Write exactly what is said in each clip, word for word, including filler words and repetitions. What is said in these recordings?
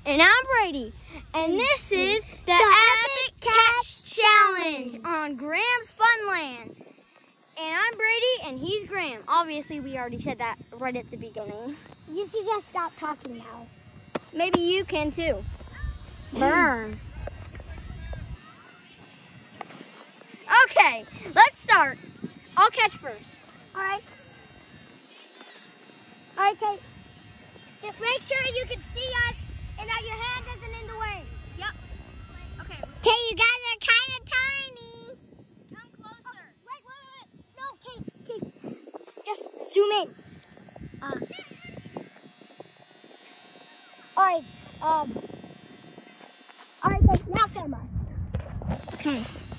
And I'm Brady. And this is the, the Epic Catch Challenge on Graham's Funland. And I'm Brady and he's Graham. Obviously, we already said that right at the beginning. You should just stop talking now. Maybe you can too. Burn. Okay, let's start. I'll catch first. All right. All right, Kate. Just make sure you can see us and that your hand isn't in the way. Yep. Okay. Okay, you guys are kind of tiny. Come closer. Oh, wait, wait, wait. No, Kate, Kate. Just zoom in. Uh, all right. Um. All right, Kate. Now film us. Okay.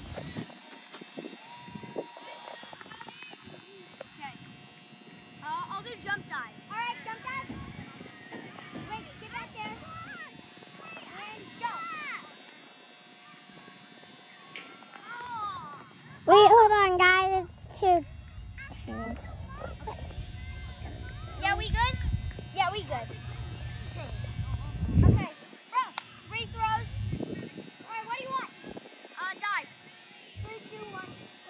Uh, I'll do jump dive. All right, jump dive. Wait, get back there. And jump. Wait, hold on, guys. It's too. Yeah, we good? Yeah, we good. Okay, bro. Three throws. All right, what do you want? Uh, dive. Three, two, one.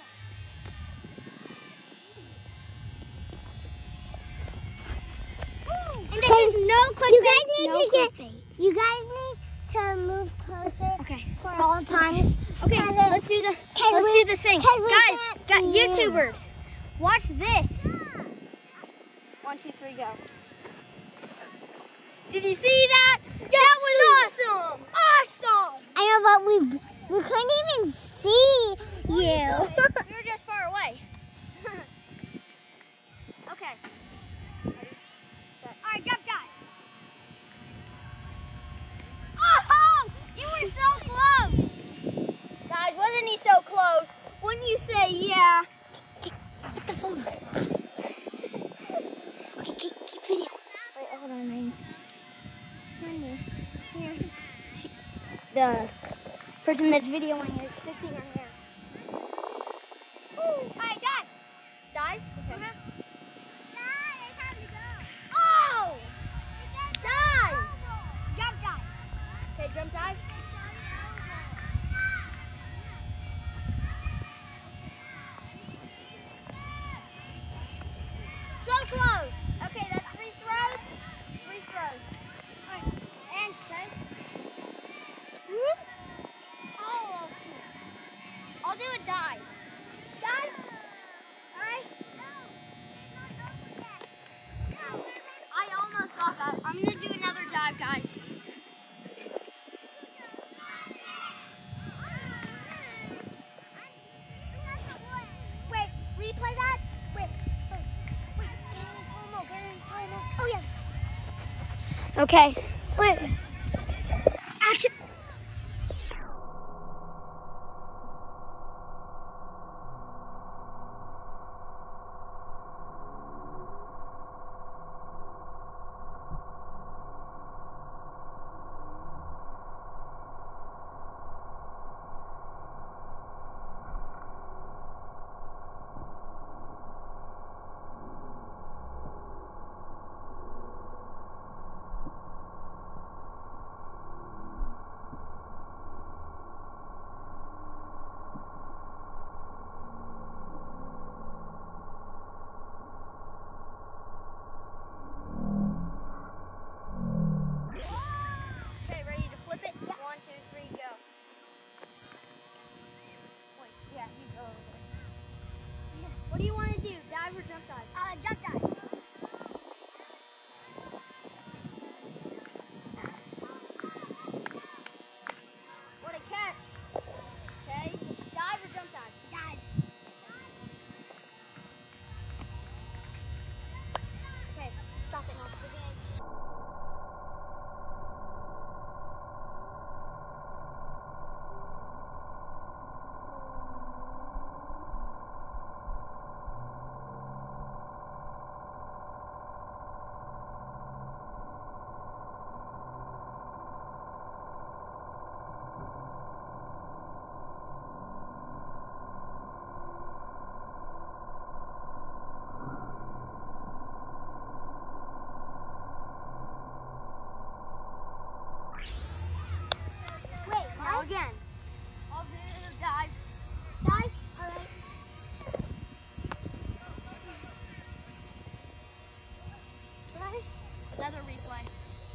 And this is no clickbait. You guys need no to get. clickbait. You guys need to move closer. Okay. For all times. Okay, And let's do the let's we, do the thing. we Guys, can't got see you. YouTubers. Watch this. One, two, three, go. Did you see that? That was awesome. Awesome. I know, but we we couldn't even see you. We were just far away. Okay. All right, jump dive. Oh, you were so close. Guys, wasn't he so close? Wouldn't you say yeah? Put the phone. Okay, keep keep video. Wait, hold on, man. Here. Here. The person that's videoing is sitting on here. All right, dive. Dive? Okay. Uh-huh. Dive, it's time to go. Oh! Dive! Jump dive. Okay, jump dive. So close. Okay, that's three throws. Three throws. All right, and stay. Oh, I'll do a dive. Dive. All right. I almost got that. I'm gonna do another dive, guys. Wait, replay that. Wait, wait, wait. Get in slow mo. Get in slow mo. Oh yeah. Okay. Wait. Action. Okay, ready to flip it? One, two, three, go. Wait, yeah, you go over there. What do you want to do? Dive or jump dive? Uh, jump dive. What a catch. Okay, dive or jump dive? Dive. Okay, stop it now. again. I'll do a dive. Dive? All right. Ready? Another replay.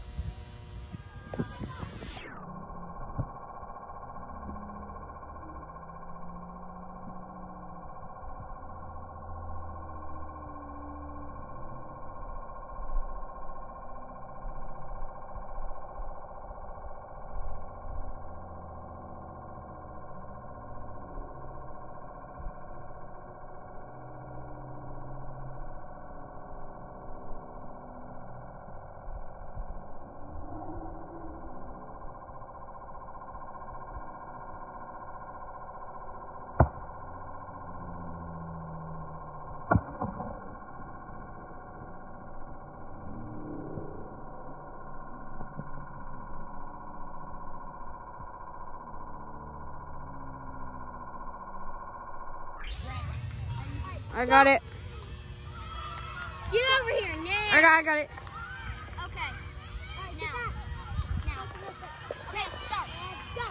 I got it. Get over here, Nick. I got, I got it. Okay. Right, now. Now. Okay, start. Go.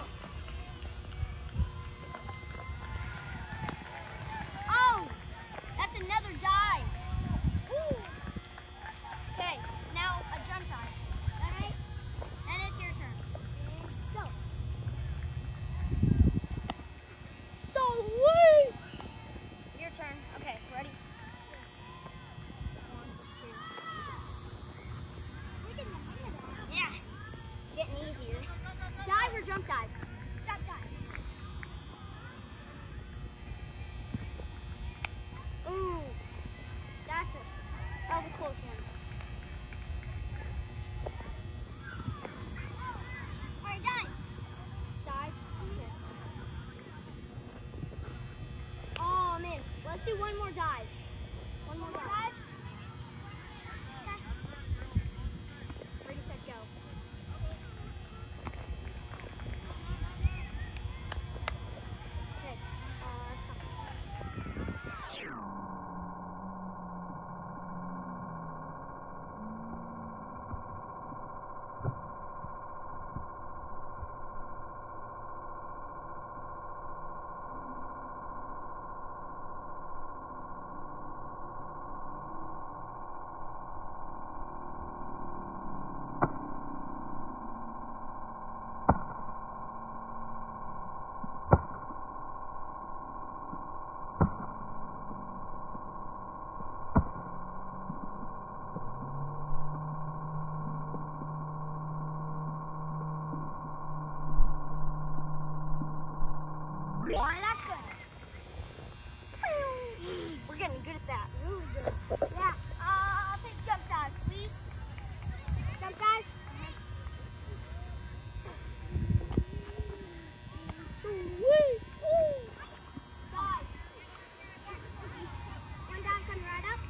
Oh, that's another dive. Woo. Okay, now a jump dive. All right. And it's your turn. And go. So wait. Your turn. Okay, ready? One, two. We're getting the hang of that. Yeah. Getting easier. Dive or jump dive? Jump dive. Ooh. That's a, that was a close one. All right, dive. Dive. Okay. Oh man, let's do one more dive. One more dive. Ready, set, go. Okay. Uh, That's good. we're getting good at that. Really good. Yeah. Uh, I'll take jump dive, please. Jump dive. Sweet. Dive. One dive coming right up.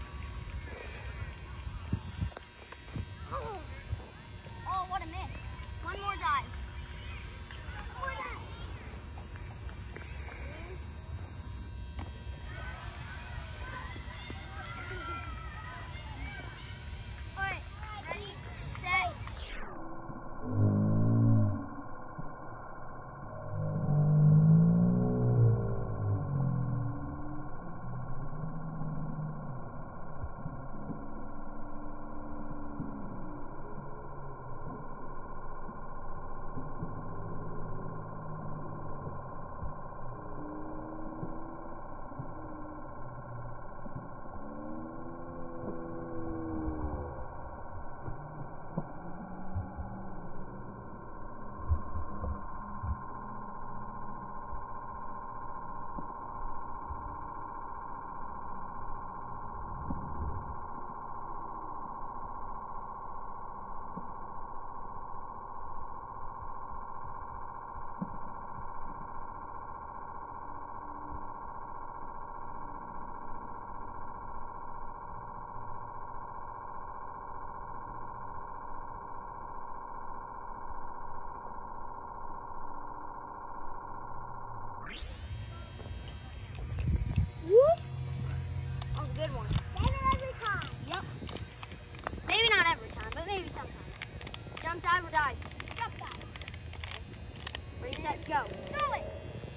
Oh. Oh, what a miss. One more dive. More dive. All right, ready, set. That was a good one. Better every time. Yep. Maybe not every time, but maybe sometimes. Jump, dive, or dive. Jump dive. Ready, set, go. Throw it.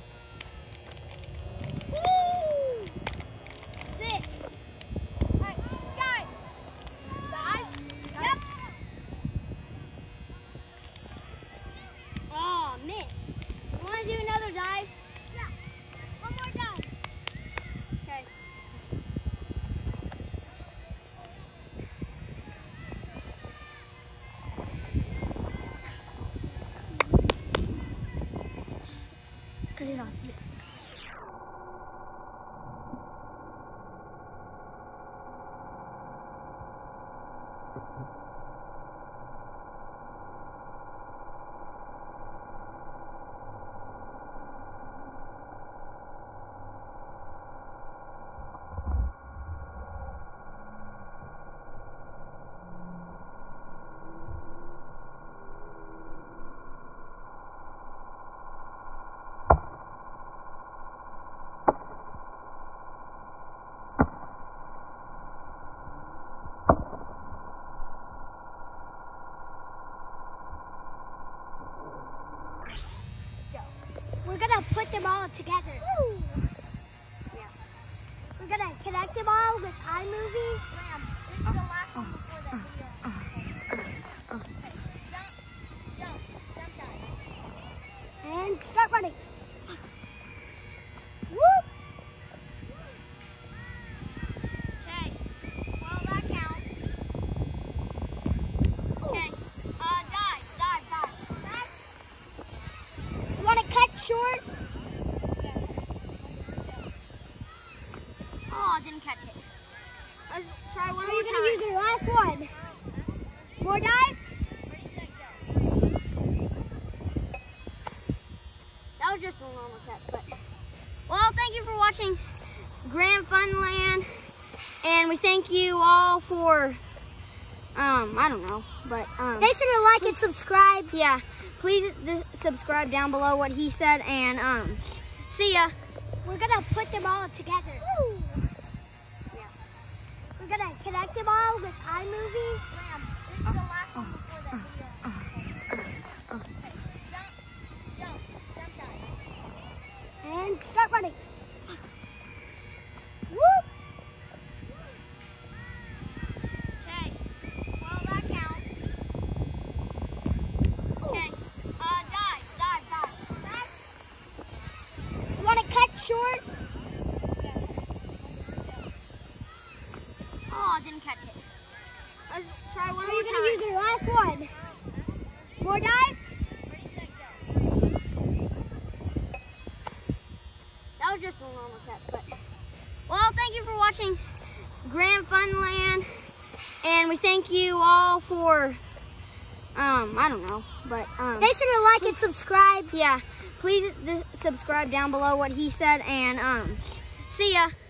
Woo! Sit. All right, dive. Dive. Yep. Oh, miss. You want to do another dive? Yeah. One more dive. Okay. Cut it off. We're gonna put them all together. Ooh. Yeah. We're gonna connect them all with iMovie. Graham, this is the last one before the video. Okay. Jump, jump, jump dive. And start running. Whoop! Okay. Well, that counts. Okay. Uh, dive, dive, dive. Dive. You wanna cut short? Oh, I didn't catch it. Let's try one Or more you're gonna use time. your last one. More dive? Ready, set, go. That was just a normal test, but well, thank you for watching Grand Funland, and we thank you all for um I don't know, but um Make sure to like and subscribe. yeah, please th- subscribe down below what he said, and um see ya. We're gonna put them all together. Ooh. Yeah. We're gonna connect them all with iMovie. Graham, this is the last one before the video. Okay. Jump, jump, jump dive. And start running. Whoop! Okay. Well, that counts. Okay. Uh, dive, dive, dive. Dive. You wanna cut short? Oh, I didn't catch it. Let's try one Or more you're gonna use time. your last one. More dive? Ready, set, go. That was just a normal test, but well, thank you for watching Grand Funland, and we thank you all for um I don't know, but um Make sure to like and subscribe. yeah, please th- subscribe down below what he said, and um see ya.